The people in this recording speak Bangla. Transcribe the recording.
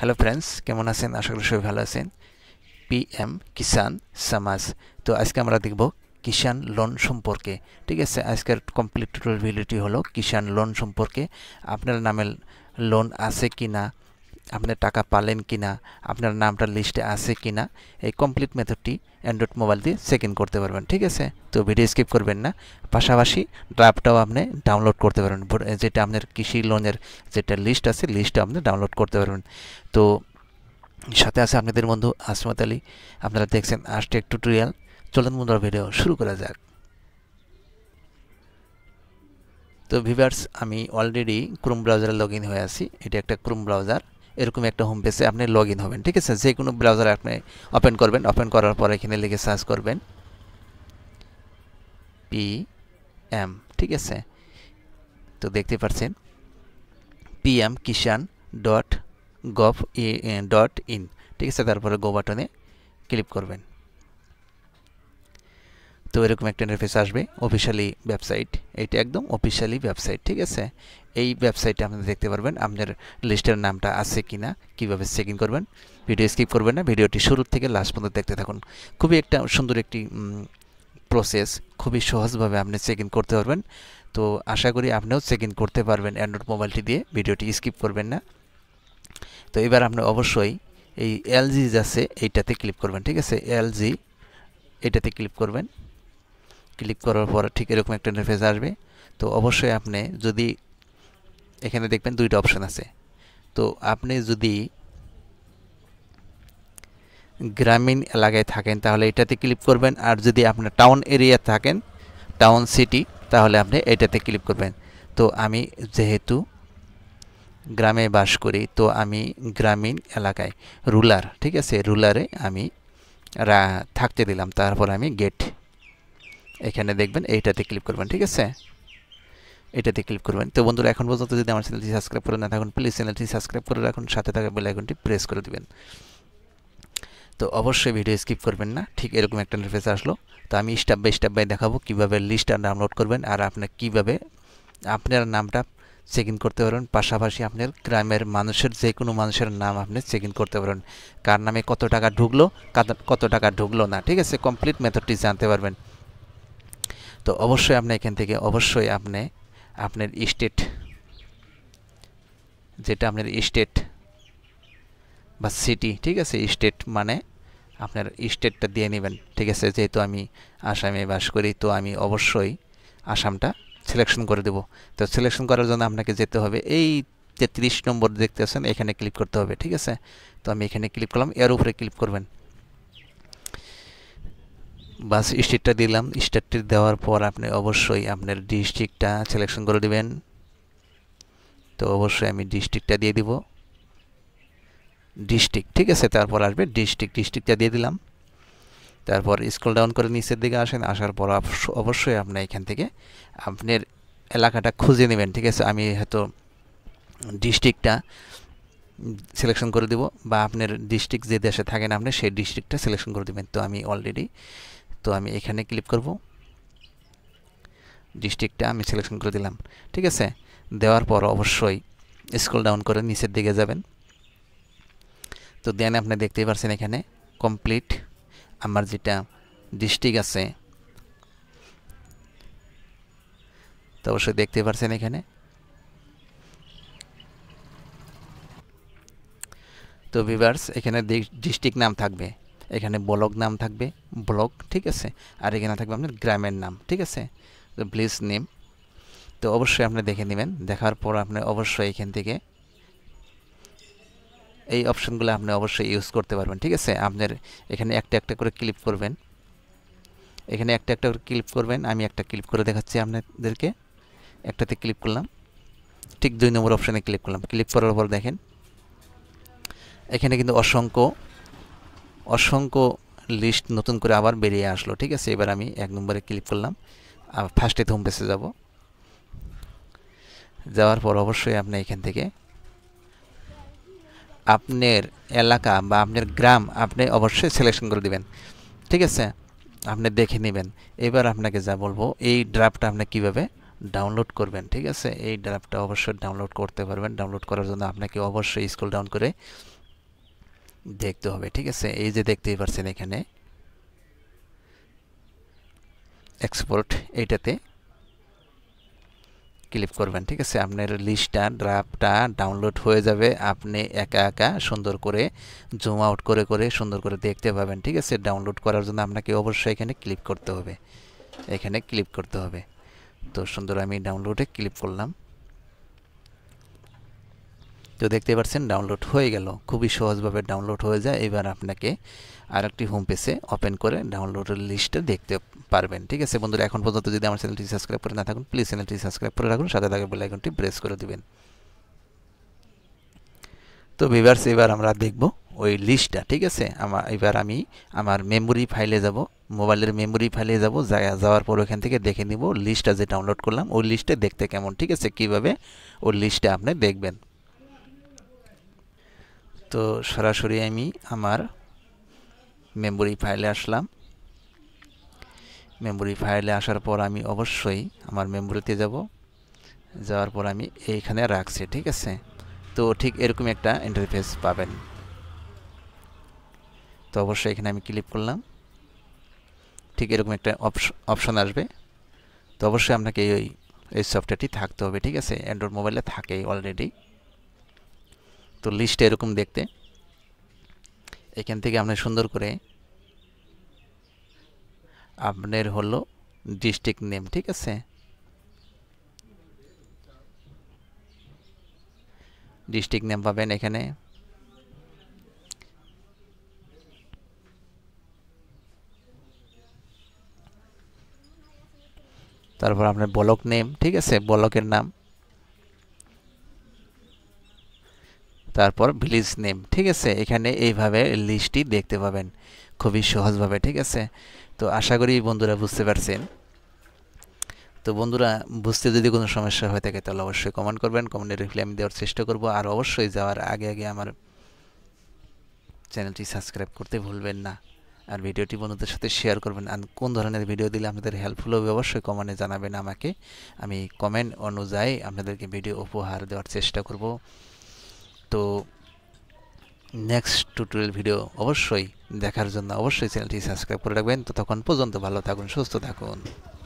হ্যালো ফ্রেন্ডস, কেমন আছেন? আশা করি সবাই ভালো আছেন। পিএম কিষান সমাজ। তো আজকে আমরা দেখব কিষান লোন সম্পর্কে। ঠিক আছে, আজকের কমপ্লিট টোটাল ভিডিওটি হলো কিষান লোন সম্পর্কে। আপনার নামে লোন আছে কি না, আপনি টাকা পালেন কি না, আপনার নামটা লিস্টে আছে কি না, এই কমপ্লিট মেথডটি অ্যান্ড্রয়েড মোবাইল দিয়ে চেক ইন করতে পারবেন। ঠিক আছে, তো ভিডিও স্কিপ করবেন না। পাশাপাশি ড্রাফটটাও আপনি ডাউনলোড করতে পারবেন, যেটা আপনার কৃষি লোনের যেটা লিস্ট আছে, লিস্টটা আপনি ডাউনলোড করতে পারবেন। তো সাথে আছে আপনাদের বন্ধু আসমত আলী। আপনারা দেখছেন আস্টেক টিউটোরিয়াল। চলুন বন্ধুরা, ভিডিও শুরু করা যাক। তো ভিউয়ার্স, আমি অলরেডি ক্রোম ব্রাউজারে লগ ইন হয়ে আছি। এটা একটা ক্রোম ব্রাউজার। এরকম একটা হোম পেজে আপনি লগ ইন হবেন। ঠিক আছে, যে কোনো ব্রাউজারে আপনি ওপেন করবেন। ওপেন করার পর এখানে লিখে সার্চ করবেন পিএম। ঠিক আছে, তো দেখতে পাচ্ছেন পিএম কিষান .gov.in। ঠিক আছে, তারপরে গো বাটনে ক্লিক করবেন। তো এরকম একটা ইন্টারফেস আসবে, অফিশিয়ালি ওয়েবসাইট। এইটা একদম অফিশিয়ালি ওয়েবসাইট। ঠিক আছে, এই ওয়েবসাইটে আপনি দেখতে পারবেন আপনার লিস্টের নামটা আছে কিনা, কিভাবে চেক ইন করবেন। ভিডিও স্কিপ করবেন না, ভিডিওটি শুরু থেকে লাস্ট পর্যন্ত দেখতে থাকুন। খুবই একটা সুন্দর একটি প্রসেস, খুবই সহজভাবে আপনি চেক ইন করতে পারবেন। তো আশা করি আপনিও চেক ইন করতে পারবেন অ্যান্ড্রয়েড মোবাইলটি দিয়ে। ভিডিওটি স্কিপ করবেন না। তো এবার আপনি অবশ্যই এই এলজি আছে এইটাতে ক্লিক করবেন। ঠিক আছে, এলজি এটাতে ক্লিক করবেন। ক্লিক করার পর ঠিক এরকম একটা ইন্টারফেস আসবে। তো অবশ্যই আপনি যদি এখানে দেখবেন দুইটা অপশন আছে। তো আপনি যদি গ্রামীণ এলাকায় থাকেন তাহলে এটাতে ক্লিক করবেন, আর যদি আপনার টাউন এরিয়া থাকেন, টাউন সিটি, তাহলে আপনি এটাতে ক্লিক করবেন। তো আমি যেহেতু গ্রামে বাস করি, তো আমি গ্রামীণ এলাকায়, রুরাল, ঠিক আছে, রুরালে আমি থাকতে দিলাম। তারপর আমি গেট, এখানে দেখবেন এইটাতে ক্লিক করবেন। ঠিক আছে, এটাতে ক্লিক করবেন। তো বন্ধুরা, এখন পর্যন্ত যদি আমার চ্যানেলটি সাবস্ক্রাইব করে না থাকুন, প্লিজ চ্যানেলটি সাবস্ক্রাইব করে রাখুন, সাথে থাকা বেল আইকনটি প্রেস করে দিবেন। তো অবশ্যই ভিডিও স্কিপ করবেন না। ঠিক এরকম একটা ইন্টারফেস আসলো। তো আমি স্টেপ বাই দেখাবো কীভাবে লিস্টটা ডাউনলোড করবেন, আর আপনি কীভাবে আপনার নামটা চেক ইন করতে পারবেন। পাশাপাশি আপনার গ্রামের মানুষের, যে কোনো মানুষের নাম আপনি চেক ইন করতে পারবেন, কার নামে কত টাকা ঢুকলো, কত টাকা ঢুকলো না। ঠিক আছে, কমপ্লিট মেথডটি জানতে পারবেন। তো অবশ্যই আপনি এখান থেকে অবশ্যই আপনি আপনার স্টেট, যেটা আপনার স্টেট বা সিটি, ঠিক আছে, স্টেট মানে আপনার স্টেটটা দিয়ে নেবেন। ঠিক আছে, যেহেতু আমি আসামে বাস করি, তো আমি অবশ্যই আসামটা সিলেকশন করে দেব। তো সিলেকশন করার জন্য আপনাকে যেতে হবে এই 33 নম্বর দেখতে আছেন, এখানে ক্লিক করতে হবে। ঠিক আছে, তো আমি এখানে ক্লিক করলাম, এর উপরে ক্লিক করবেন। বাস স্টেটটা দিলাম। স্টেটটি দেওয়ার পর আপনি অবশ্যই আপনার ডিস্ট্রিক্টটা সিলেকশন করে দেবেন। তো অবশ্যই আমি ডিস্ট্রিক্টটা দিয়ে দিব, ডিস্ট্রিক্ট। ঠিক আছে, তারপর আসবে ডিস্ট্রিক্টটা দিয়ে দিলাম। তারপর স্ক্রল ডাউন করে নিচের দিকে আসেন। আসার পর অবশ্যই আপনি এখান থেকে আপনার এলাকাটা খুঁজে নেবেন। ঠিক আছে, আমি হয়তো ডিস্ট্রিক্টটা সিলেকশন করে দেব, বা আপনার ডিস্ট্রিক্ট যে দেশে থাকেন আপনি সেই ডিস্ট্রিক্টটা সিলেকশন করে দেবেন। তো আমি অলরেডি, তো আমি এখানে ক্লিক করব, ডিস্ট্রিক্টটা আমি সিলেকশন করে দিলাম। ঠিক আছে, দেওয়ার পর অবশ্যই স্ক্রল ডাউন করে নিচের দিকে যাবেন। তো দেন আপনি দেখতেই পাচ্ছেন এখানে কমপ্লিট আমার যেটা ডিস্ট্রিক্ট আছে, তো অবশ্যই দেখতে পাচ্ছেন এখানে। তো ভিউয়ার্স, এখানে ডিস্ট্রিক্ট নাম থাকবে, এখানে ব্লক নাম থাকবে, ব্লক। ঠিক আছে, আর এখানে থাকবে আপনার গ্রামের নাম। ঠিক আছে, তো প্লিজ নেম। তো অবশ্যই আপনি দেখে নেবেন। দেখার পর আপনি অবশ্যই এখান থেকে এই অপশনগুলো আপনি অবশ্যই ইউজ করতে পারবেন। ঠিক আছে, আপনার এখানে একটা একটা করে ক্লিক করবেন, এখানে একটা একটা করে ক্লিক করবেন। আমি একটা ক্লিক করে দেখাচ্ছি আপনাদেরকে। একটাতে ক্লিক করলাম, ঠিক 2 নম্বর অপশানে ক্লিক করলাম। ক্লিক করার পর দেখেন এখানে কিন্তু অসংখ্য লিস্ট নতুন করে আবার বেরিয়ে আসলো। ঠিক আছে, এবার আমি 1 নম্বরে ক্লিক করলাম, ফার্স্টে হোম পেজে যাব। যাওয়ার পর অবশ্যই আপনি এখান থেকে আপনার এলাকা বা আপনার গ্রাম আপনি অবশ্যই সিলেকশন করে দিবেন। ঠিক আছে, আপনি দেখে নেবেন। এবার আপনাকে যা বলবো, এই ড্রাফটটা আপনি কীভাবে ডাউনলোড করবেন। ঠিক আছে, এই ড্রাফটটা অবশ্যই ডাউনলোড করতে পারবেন। ডাউনলোড করার জন্য আপনাকে অবশ্যই স্ক্রল ডাউন করে দেখতে হবে, ঠিক আছে। এই যে দেখতেই পাচ্ছেন এখানে এক্সপোর্ট, এইটাতে ক্লিক করবেন, ঠিক আছে। আপনার লিস্টটা ড্রাফটটা ডাউনলোড হয়ে যাবে, আপনি একা একা সুন্দর করে জুম আউট করে করে সুন্দর করে দেখতে পাবেন, ঠিক আছে। ডাউনলোড করার জন্য আপনাকে অবশ্যই এখানে ক্লিক করতে হবে, এখানে ক্লিক করতে হবে। তো সুন্দর আমি ডাউনলোডে ক্লিক করলাম। তো দেখতে পাচ্ছেন ডাউনলোড হয়ে গেল, খুবই সহজভাবে ডাউনলোড হয়ে যায়। এবার আপনাকে আরেকটি হোম পেজে ওপেন করে ডাউনলোডের লিস্টটা দেখতে পারবেন, ঠিক আছে। বন্ধুরা, এখন পর্যন্ত যদি আমার চ্যানেলটি সাবস্ক্রাইব করে না থাকুন, প্লিজ চ্যানেলটি সাবস্ক্রাইব করে রাখুন, সাথে থাকা বেল আইকনটি প্রেস করে দিবেন। তো ভিউয়ার্স, এবার আমরা দেখব ওই লিস্টটা, ঠিক আছে। এবার আমি আমার মেমোরি ফাইলে যাব, মোবাইলের মেমোরি ফাইলে যাব, যাওয়ার পর ওখান থেকে দেখে নিব লিস্টটা যে ডাউনলোড করলাম ওই লিস্টে দেখতে কেমন, ঠিক আছে, কিভাবে ওই লিস্টটা আপনি দেখবেন। তো সরাসরি আমি আমার মেমোরি ফাইলে আসলাম। মেমোরি ফাইলে আসার পর আমি অবশ্যই আমার মেমোরিতে যাব, যাওয়ার পর আমি এইখানে রাখছি, ঠিক আছে। তো ঠিক এরকম একটা ইন্টারফেস পাবেন। তো অবশ্যই এখানে আমি ক্লিক করলাম, ঠিক এরকম একটা অপশন আসবে। তো অবশ্যই আপনাকে এই সফটওয়্যারটি থাকতে হবে, ঠিক আছে। অ্যান্ড্রয়েড মোবাইলে থাকেই অলরেডি। তো লিস্টে এরকম দেখতে, এখান থেকে আপনি সুন্দর করে আপনার হলো ডিস্ট্রিক্ট নেম, ঠিক আছে। ডিস্ট্রিক্ট নেম পাবেন এখানে। তারপর আপনার ব্লক নেম, ঠিক আছে, ব্লকের নাম। তারপর ভিলেজ নেম, ঠিক আছে। এখানে এইভাবে লিস্টটি দেখতে পাবেন খুবই সহজভাবে, ঠিক আছে। তো আশা করি বন্ধুরা বুঝতে পারছেন। তো বন্ধুরা, বুঝতে যদি কোনো সমস্যা হয়ে থাকে তাহলে অবশ্যই কমেন্ট করবেন, কমেন্টে রিপ্লাই আমি দেওয়ার চেষ্টা করব। আর অবশ্যই যাওয়ার আগে আগে আমার চ্যানেলটি সাবস্ক্রাইব করতে ভুলবেন না, আর ভিডিওটি বন্ধুদের সাথে শেয়ার করবেন। আর কোন ধরনের ভিডিও দিলে আপনাদের হেল্পফুল হবে অবশ্যই কমেন্টে জানাবেন আমাকে, আমি কমেন্ট অনুযায়ী আপনাদেরকে ভিডিও উপহার দেওয়ার চেষ্টা করব। তো নেক্সট টিউটোরিয়াল ভিডিও অবশ্যই দেখার জন্য অবশ্যই চ্যানেলটি সাবস্ক্রাইব করে রাখবেন। তো তখন পর্যন্ত ভালো থাকুন, সুস্থ থাকুন।